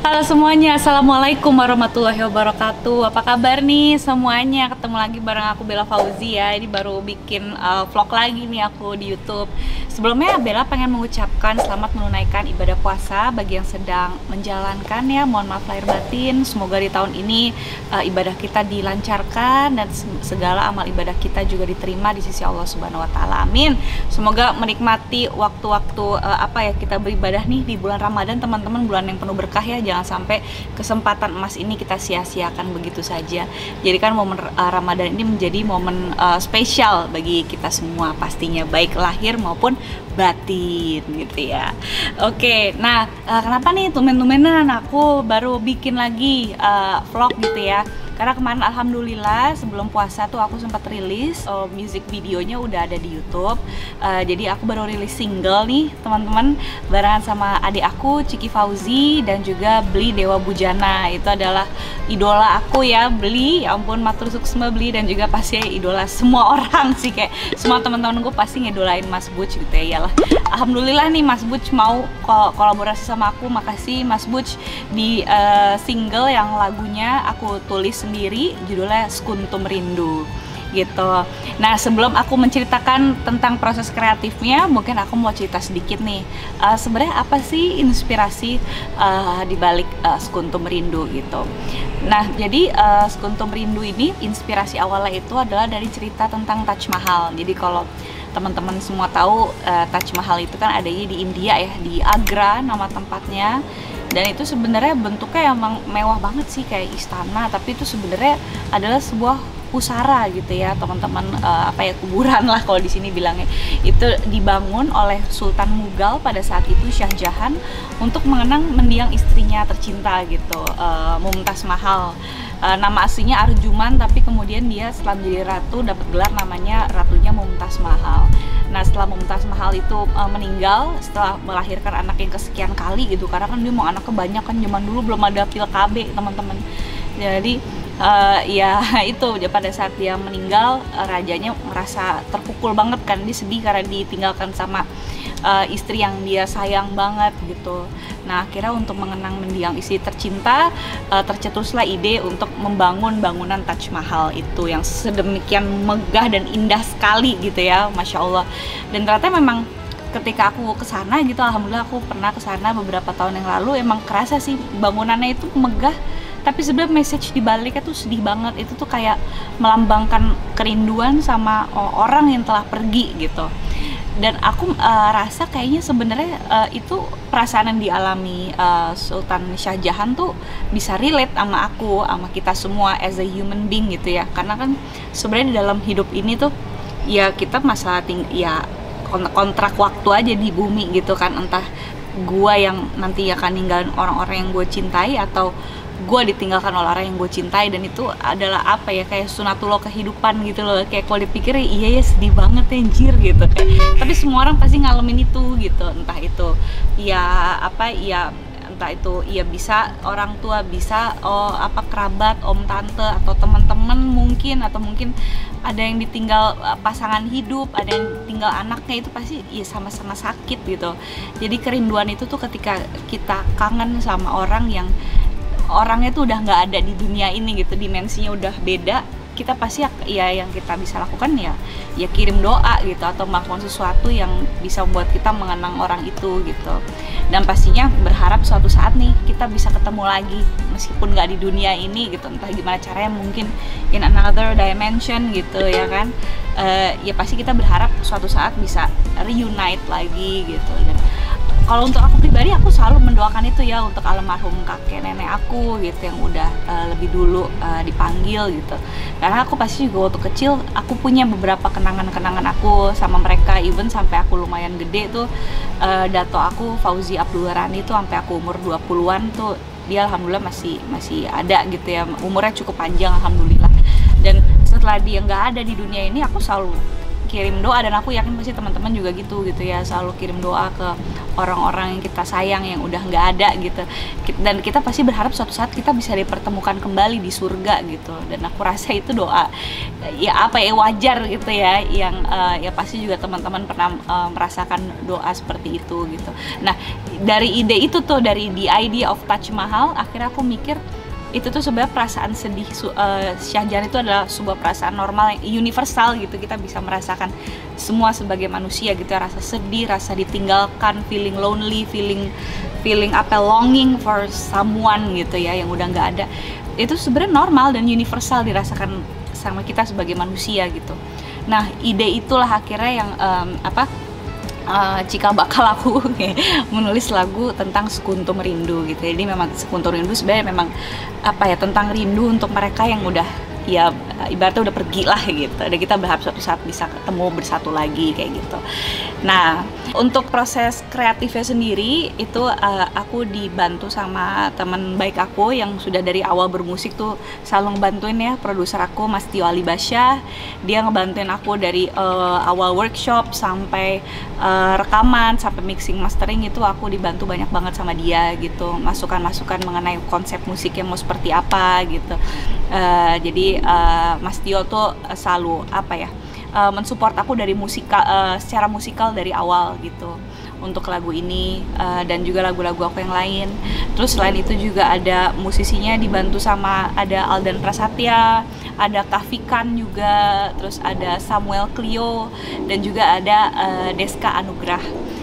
Halo semuanya, Assalamualaikum warahmatullahi wabarakatuh. Apa kabar nih semuanya? Ketemu lagi bareng aku Bella Fauzi ya. Ini baru bikin vlog lagi nih aku di YouTube. Sebelumnya Bella pengen mengucapkan selamat menunaikan ibadah puasa bagi yang sedang menjalankan ya. Mohon maaf lahir batin. Semoga di tahun ini ibadah kita dilancarkan dan segala amal ibadah kita juga diterima di sisi Allah Subhanahu wa taala. Amin. Semoga menikmati waktu-waktu kita beribadah nih di bulan Ramadan, teman-teman, bulan yang penuh berkah ya. Jangan sampai kesempatan emas ini kita sia-siakan begitu saja. Jadi kan momen Ramadan ini menjadi momen spesial bagi kita semua pastinya, baik lahir maupun batin gitu ya. Oke, nah kenapa nih tumen-tumenan aku baru bikin lagi vlog gitu ya? Karena kemarin alhamdulillah sebelum puasa tuh aku sempat rilis music videonya udah ada di YouTube. Jadi aku baru rilis single nih teman-teman, barengan sama adik aku Ciki Fauzi dan juga Bli Dewa Bujana. Itu adalah idola aku ya, Bli. Ya ampun, matur suksma Bli, dan juga pasti idola semua orang sih, kayak semua teman-teman gue pasti ngedolain Mas Butch gitu ya. Iyalah, alhamdulillah nih Mas Butch mau kolaborasi sama aku. Makasih Mas Butch di single yang lagunya aku tulis sendiri, judulnya Sekuntum Rindu gitu. Nah, sebelum aku menceritakan tentang proses kreatifnya, mungkin aku mau cerita sedikit nih. Sebenarnya apa sih inspirasi di balik Sekuntum Rindu gitu. Nah, jadi Sekuntum Rindu ini inspirasi awalnya itu adalah dari cerita tentang Taj Mahal. Jadi kalau teman-teman semua tahu, Taj Mahal itu kan adanya di India ya, di Agra nama tempatnya. Dan itu sebenarnya bentuknya emang mewah banget sih, kayak istana, tapi itu sebenarnya adalah sebuah pusara gitu ya teman-teman, kuburan lah kalau di sini bilangnya. Itu dibangun oleh Sultan Mughal pada saat itu, Shah Jahan, untuk mengenang mendiang istrinya tercinta gitu, Mumtaz Mahal. Nama aslinya Arjuman, tapi kemudian dia setelah menjadi ratu dapat gelar namanya Ratunya Mumtaz Mahal. Nah, setelah Mumtaz Mahal itu meninggal setelah melahirkan anak yang kesekian kali gitu, karena kan dia mau anak kebanyakan, kan zaman dulu belum ada pil KB teman-teman. Jadi ya itu pada saat dia meninggal, rajanya merasa terpukul banget kan, dia sedih karena ditinggalkan sama istri yang dia sayang banget gitu. Nah, akhirnya untuk mengenang mendiang istri tercinta, tercetuslah ide untuk membangun bangunan Taj Mahal itu yang sedemikian megah dan indah sekali gitu ya, Masya Allah. Dan ternyata memang ketika aku kesana gitu, alhamdulillah aku pernah kesana beberapa tahun yang lalu, emang kerasa sih bangunannya itu megah, tapi sebenarnya message di baliknya tuh sedih banget. Itu tuh kayak melambangkan kerinduan sama orang yang telah pergi gitu. Dan aku rasa kayaknya sebenarnya itu perasaan yang dialami Sultan Shah Jahan tuh bisa relate sama aku, sama kita semua as a human being gitu ya. Karena kan sebenarnya di dalam hidup ini tuh ya kita masalah kontrak waktu aja di bumi gitu kan. Entah gua yang nanti akan ninggalin orang-orang yang gue cintai, atau gue ditinggalkan oleh orang yang gue cintai. Dan itu adalah apa ya, kayak sunatullah kehidupan gitu loh. Kayak kalau dipikir iya ya, sedih banget ya, anjir gitu kayak. Tapi semua orang pasti ngalamin itu gitu. Entah itu entah itu bisa orang tua, bisa kerabat, om tante, atau teman-teman mungkin, atau mungkin ada yang ditinggal pasangan hidup, ada yang tinggal anaknya, itu pasti ya sama-sama sakit gitu. Jadi kerinduan itu tuh ketika kita kangen sama orang yang orangnya tuh udah nggak ada di dunia ini gitu, dimensinya udah beda, kita pasti ya yang kita bisa lakukan ya kirim doa gitu, atau melakukan sesuatu yang bisa membuat kita mengenang orang itu gitu. Dan pastinya berharap suatu saat nih kita bisa ketemu lagi meskipun nggak di dunia ini gitu, entah gimana caranya, mungkin in another dimension gitu ya kan. Ya pasti kita berharap suatu saat bisa reunite lagi gitu. Dan kalau untuk aku pribadi, aku selalu mendoakan itu ya untuk almarhum kakek nenek aku gitu, yang udah lebih dulu dipanggil gitu. Karena aku pasti juga waktu kecil aku punya beberapa kenangan-kenangan aku sama mereka, even sampai aku lumayan gede tuh. Dato aku Fauzi Abdul Rani tuh sampai aku umur 20-an tuh dia alhamdulillah masih ada gitu ya, umurnya cukup panjang alhamdulillah. Dan setelah dia nggak ada di dunia ini, aku selalu kirim doa, dan aku yakin pasti teman-teman juga gitu ya, selalu kirim doa ke orang-orang yang kita sayang yang udah nggak ada gitu, dan kita pasti berharap suatu saat kita bisa dipertemukan kembali di surga gitu. Dan aku rasa itu doa ya apa ya, wajar gitu ya, yang ya pasti juga teman-teman pernah merasakan doa seperti itu gitu. Nah, dari ide itu tuh, dari the idea of Taj Mahal, akhirnya aku mikir itu tuh sebenarnya perasaan sedih Shahjahan itu adalah sebuah perasaan normal yang universal gitu. Kita bisa merasakan semua sebagai manusia gitu ya, rasa sedih, rasa ditinggalkan, feeling lonely, feeling apa, longing for someone gitu ya yang udah nggak ada. Itu sebenarnya normal dan universal dirasakan sama kita sebagai manusia gitu. Nah, ide itulah akhirnya yang cikal bakal aku menulis lagu tentang Sekuntum Rindu gitu. Jadi memang Sekuntum Rindu sebenarnya memang apa ya, tentang rindu untuk mereka yang udah ya ibaratnya udah pergi lah gitu, dan kita berharap suatu saat bisa ketemu bersatu lagi kayak gitu. Nah, untuk proses kreatifnya sendiri itu aku dibantu sama teman baik aku yang sudah dari awal bermusik tuh selalu ngebantuin ya, produser aku Mas Tio Alibasyah. Dia ngebantuin aku dari awal workshop sampai rekaman sampai mixing mastering, itu aku dibantu banyak banget sama dia gitu, masukan-masukan mengenai konsep musiknya mau seperti apa gitu. Jadi Mas Tio tuh selalu apa ya, mensupport aku dari secara musikal dari awal gitu untuk lagu ini, dan juga lagu-lagu aku yang lain. Terus selain itu juga ada musisinya dibantu sama ada Aldan Prasetya, ada Kavikan juga, terus ada Samuel Clio, dan juga ada Deska Anugrah.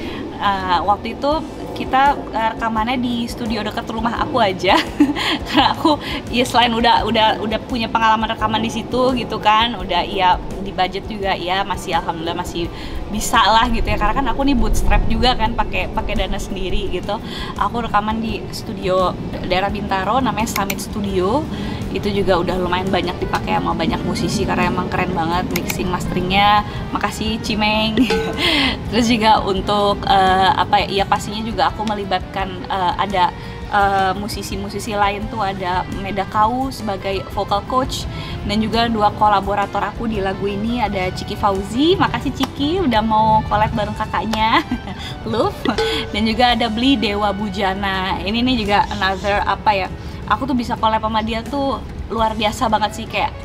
Waktu itu kita rekamannya di studio dekat rumah aku aja karena aku ya selain udah punya pengalaman rekaman di situ gitu kan, udah ya di budget juga ya masih alhamdulillah masih bisa lah gitu ya, karena kan aku nih bootstrap juga kan, pakai dana sendiri gitu. Aku rekaman di studio daerah Bintaro namanya Summit Studio. Itu juga udah lumayan banyak dipakai sama banyak musisi karena emang keren banget mixing masteringnya. Makasih Cimeng. Terus juga untuk apa ya, pastinya juga aku melibatkan ada musisi-musisi lain tuh, ada Meda Kau sebagai vocal coach, dan juga 2 kolaborator aku di lagu ini ada Ciki Fauzi. Makasih Ciki udah mau collab bareng kakaknya Love. Dan juga ada Bli Dewa Bujana. Ini nih juga another apa ya, aku tuh bisa collab sama dia tuh luar biasa banget sih, kayak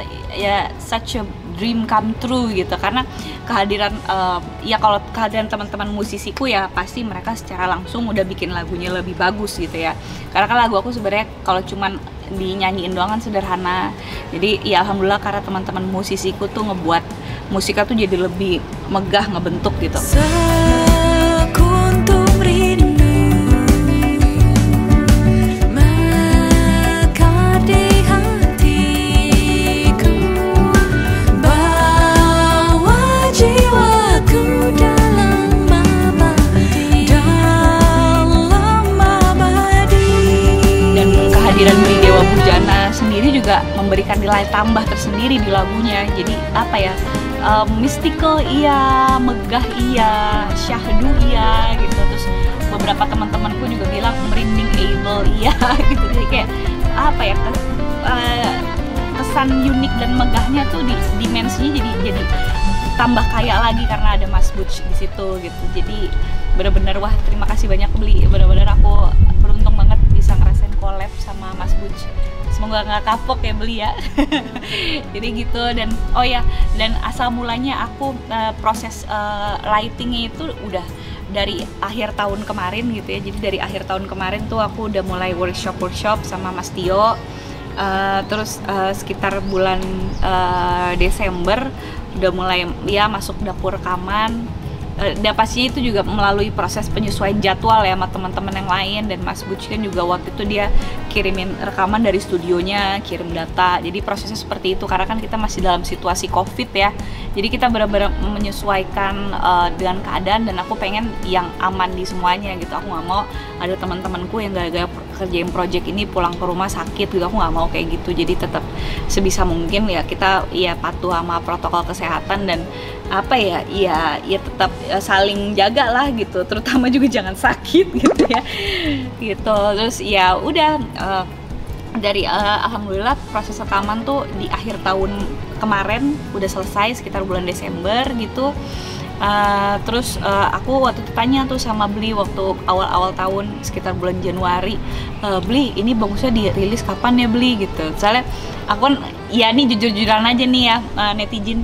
ya such a dream come true gitu, karena kehadiran ya kalau kehadiran teman-teman musisiku ya pasti mereka secara langsung udah bikin lagunya lebih bagus gitu ya, karena kan lagu aku sebenarnya kalau cuman dinyanyiin doang kan sederhana. Jadi ya alhamdulillah karena teman-teman musisiku tuh ngebuat musiknya tuh jadi lebih megah, ngebentuk gitu. Sekuntum rindu mekar di hatiku, bawa jiwaku dalam abadi. Dan kehadiran Bli Dewa Bujana sendiri juga memberikan nilai tambah tersendiri di lagunya. Jadi apa ya, mystical iya, megah iya, syahdu iya gitu. Terus beberapa teman-temanku juga bilang merinding able iya gitu. Jadi kayak apa ya, kesan unik dan megahnya tuh di dimensinya jadi tambah kaya lagi karena ada Mas Butch di situ gitu. Jadi benar-benar wah, terima kasih banyak Bli, benar-benar aku beruntung banget bisa ngerasain collab sama Mas Butch. Semoga nggak kapok ya Bli ya. Jadi gitu. Dan oh ya, dan asal mulanya aku proses lightingnya itu udah dari akhir tahun kemarin gitu ya. Jadi dari akhir tahun kemarin tuh aku udah mulai workshop sama Mas Tio. Terus sekitar bulan Desember udah mulai ya masuk dapur rekaman. Dan pastinya itu juga melalui proses penyesuaian jadwal ya sama teman-teman yang lain. Dan Mas Butch kan juga waktu itu dia kirimin rekaman dari studionya, kirim data. Jadi prosesnya seperti itu karena kan kita masih dalam situasi COVID ya. Jadi kita benar-benar menyesuaikan dengan keadaan, dan aku pengen yang aman di semuanya gitu. Aku nggak mau ada teman-temanku yang gara-gara kerjain project ini pulang ke rumah sakit gitu. Aku nggak mau kayak gitu. Jadi tetap sebisa mungkin ya kita ya patuh sama protokol kesehatan, dan apa ya tetap saling jaga lah gitu, terutama juga jangan sakit gitu ya gitu. Terus ya udah dari alhamdulillah proses rekaman tuh di akhir tahun kemarin udah selesai sekitar bulan Desember gitu. Terus aku waktu itu tanya tuh sama Bli waktu awal-awal tahun sekitar bulan Januari, Bli ini bagusnya dirilis kapan ya Bli gitu. Soalnya aku kan ya nih jujur-jujuran aja nih ya, netizen.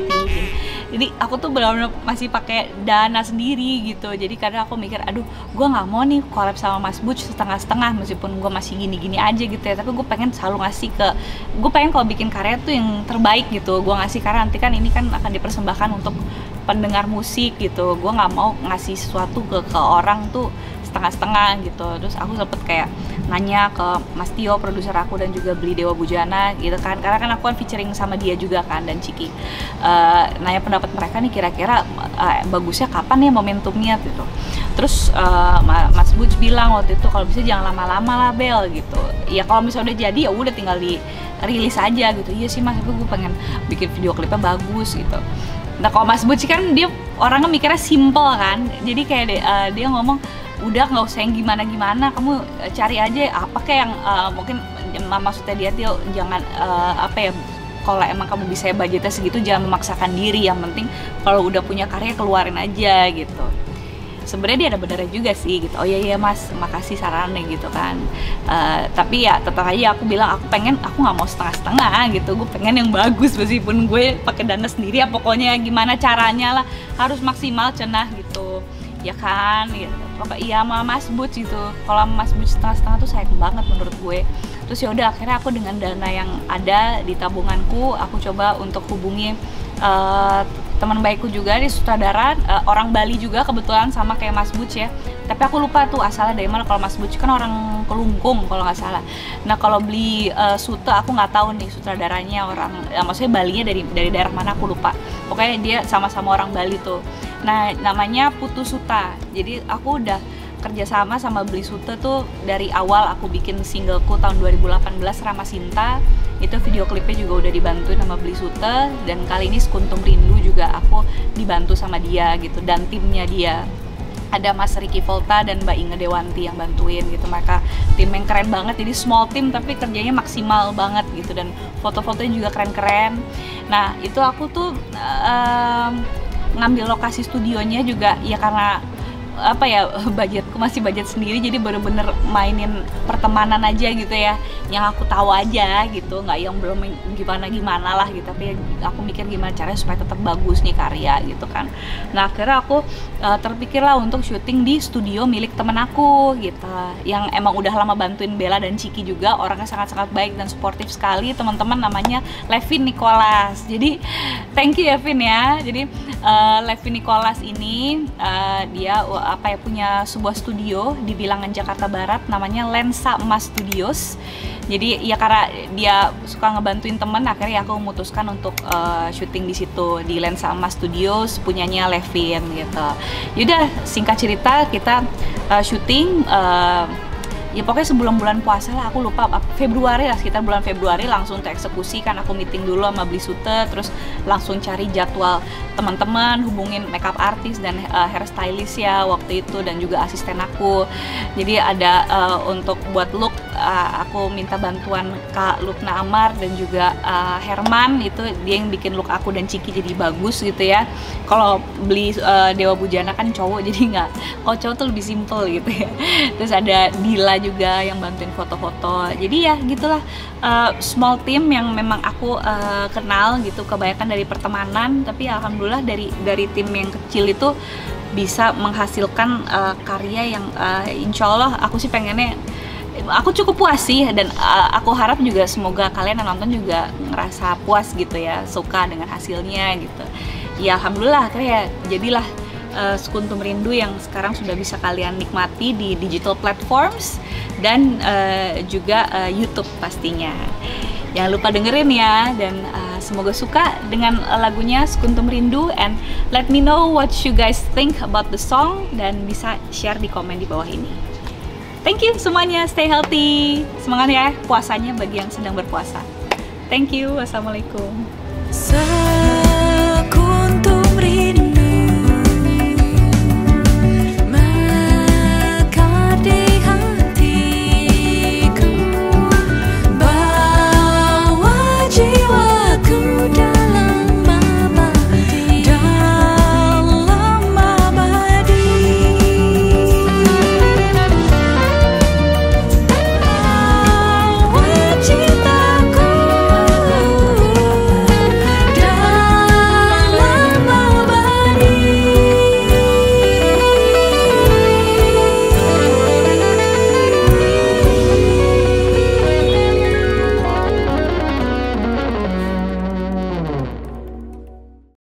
Jadi aku tuh benar-benar masih pakai dana sendiri gitu. Jadi kadang aku mikir, aduh, gue nggak mau nih collab sama Mas Butch setengah-setengah meskipun gue masih gini-gini aja gitu ya. Tapi gue pengen selalu ngasih gue pengen kalau bikin karya tuh yang terbaik gitu. Gue ngasih karya nanti kan ini kan akan dipersembahkan untuk pendengar musik gitu. Gue nggak mau ngasih sesuatu ke orang tuh setengah-setengah gitu. Terus aku sempet kayak nanya ke Mas Tio, produser aku, dan juga Bli Dewa Bujana gitu kan, karena kan aku kan featuring sama dia juga kan, dan Ciki. Nanya pendapat mereka nih kira-kira bagusnya kapan ya momentumnya gitu. Terus Mas Butch bilang waktu itu kalau bisa jangan lama-lama lah Bel gitu. Ya kalau misalnya udah jadi ya udah tinggal di rilis aja gitu. Iya sih Mas, gue pengen bikin video klipnya bagus gitu. Nah kalau Mas Butch kan dia orangnya mikirnya simple kan, jadi kayak dia ngomong udah nggak usah yang gimana-gimana, kamu cari aja apa kayak yang mungkin maksudnya dia tuh jangan apa ya, kalau emang kamu bisa budgetnya segitu jangan memaksakan diri, yang penting kalau udah punya karya keluarin aja gitu. Sebenarnya dia ada benernya juga sih gitu. Oh iya Mas, makasih sarannya gitu kan. Tapi ya tetap aja aku bilang aku nggak mau setengah-setengah gitu. Gue pengen yang bagus meskipun gue pakai dana sendiri ya, pokoknya gimana caranya lah harus maksimal cenah gitu. Ya kan, gitu. Iya sama Mas Butch gitu. Kalau Mas Butch setengah-setengah tuh sayang banget menurut gue. Terus ya udah akhirnya aku dengan dana yang ada di tabunganku, aku coba untuk hubungi teman baikku juga di sutradara, orang Bali juga kebetulan sama kayak Mas Butch ya. Tapi aku lupa tuh asalnya dari mana. Kalau Mas Butch kan orang Kelungkung kalau nggak salah. Nah kalau Bli Sute aku nggak tahu nih sutradaranya orang, maksudnya Balinya dari daerah mana aku lupa. Pokoknya dia sama-sama orang Bali tuh. Nah namanya Putu Suta. Jadi aku udah kerjasama sama Bli Sute tuh dari awal aku bikin singleku tahun 2018 Rama Sinta. Itu video klipnya juga udah dibantuin sama Bli Sute, dan kali ini Sekuntum Rindu juga aku dibantu sama dia gitu, dan timnya dia. Ada Mas Ricky Volta dan Mbak Inge Dewanti yang bantuin gitu. Mereka tim yang keren banget, jadi small team tapi kerjanya maksimal banget gitu, dan foto-fotonya juga keren-keren. Nah itu aku tuh ngambil lokasi studionya juga ya karena apa ya, budgetku masih budget sendiri, jadi bener-bener mainin pertemanan aja gitu ya, yang aku tahu aja gitu, nggak yang belum gimana lah gitu. Tapi aku mikir gimana caranya supaya tetap bagus nih karya gitu kan. Nah akhirnya aku terpikirlah untuk syuting di studio milik temen aku gitu, yang emang udah lama bantuin Bella dan Ciki juga, orangnya sangat-sangat baik dan suportif sekali teman-teman, namanya Levin Nicholas. Jadi thank you ya Vin ya. Jadi Levin Nicholas ini dia apa ya, punya sebuah studio di Bilangan Jakarta Barat namanya Lensa Emas Studios. Jadi ya karena dia suka ngebantuin temen, akhirnya aku memutuskan untuk syuting di situ di Lensa Emas Studios punyanya Levin gitu. Yaudah singkat cerita kita syuting ya pokoknya sebelum bulan puasa lah, aku lupa Februari lah, sekitar bulan Februari langsung tereksekusi kan. Aku meeting dulu sama Bli Sute, terus langsung cari jadwal teman-teman, hubungin makeup artist dan hairstylist ya waktu itu, dan juga asisten aku. Jadi ada untuk buat look aku minta bantuan Kak Lukna Amar dan juga Herman, itu dia yang bikin look aku dan Ciki jadi bagus gitu ya. Kalau Bli Dewa Bujana kan cowok, jadi nggak, kalau cowok tuh lebih simple gitu ya. Terus ada Dila juga yang bantuin foto-foto. Jadi ya gitulah, small team yang memang aku kenal gitu, kebanyakan dari pertemanan. Tapi alhamdulillah dari tim yang kecil itu bisa menghasilkan karya yang insya Allah aku sih pengennya, aku cukup puas sih, dan aku harap juga semoga kalian yang nonton juga ngerasa puas gitu ya, suka dengan hasilnya gitu. Ya alhamdulillah akhirnya jadilah Sekuntum Rindu yang sekarang sudah bisa kalian nikmati di digital platforms dan juga YouTube pastinya. Jangan lupa dengerin ya, dan semoga suka dengan lagunya Sekuntum Rindu, and let me know what you guys think about the song, dan bisa share di komen di bawah ini. Thank you semuanya, stay healthy, semangat ya puasanya bagi yang sedang berpuasa. Thank you, wassalamualaikum.